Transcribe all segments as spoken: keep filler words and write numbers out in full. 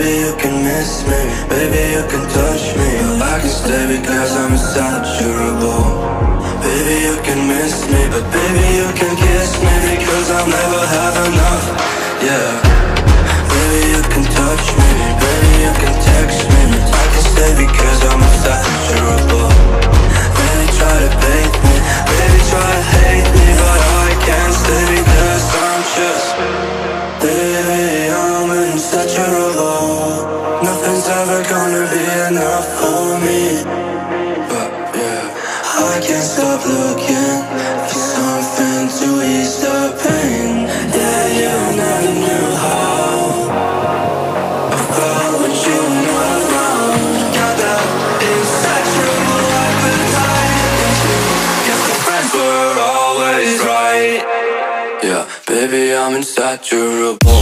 Baby, you can miss me, baby, you can touch me, but I can stay because I'm insaturable. Baby, you can miss me, but baby, you can kiss me because I'll never have enough. Yeah. Baby, you can touch me, baby, you can text me, but I can stay because I'm insaturable. Baby, try to bait me, baby, try to hate me, but I can't stay because I'm just, baby, I'm insaturable. Nothing's ever gonna be enough for me. But yeah, I can't stop looking for something to ease the pain. Yeah, you never knew how I felt when you were not around. Got that insatiable appetite, and you guess the friends were always right. Yeah, baby, I'm insaturable.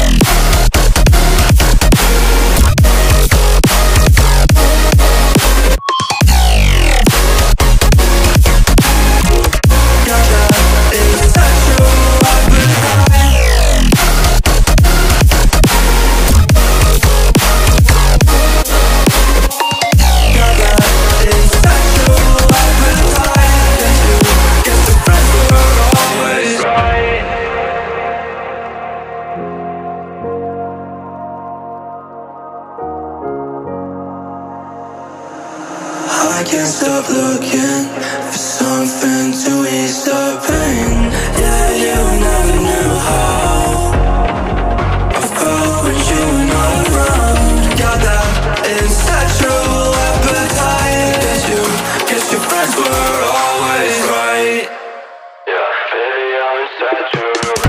I can't stop looking for something to ease the pain. Yeah, you never knew how I felt when you were not around. Got that insatiable appetite. Guess you, guess your friends were always right. Yeah, baby, I'm insaturable.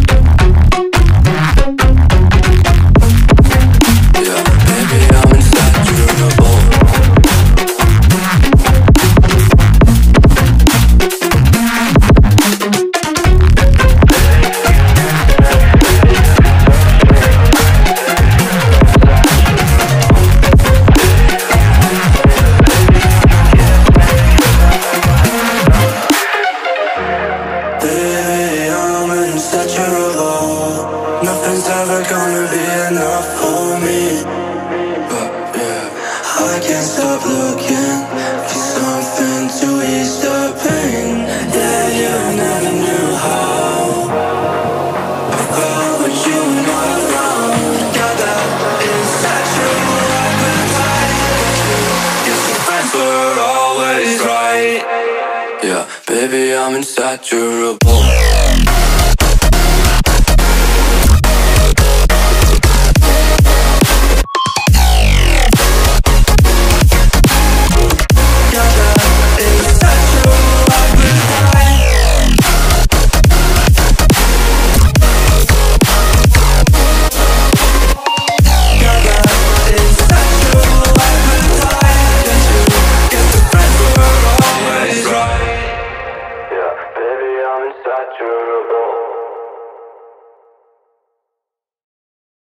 Yeah, baby, I'm insaturable. Nothing's ever gonna be enough for me. But yeah, I can't stop looking for something to ease the pain. Yeah, you never knew how I felt when you were not around. Got that insatiable appetite. Guess your friends were always right. Yeah, baby, I'm insaturable.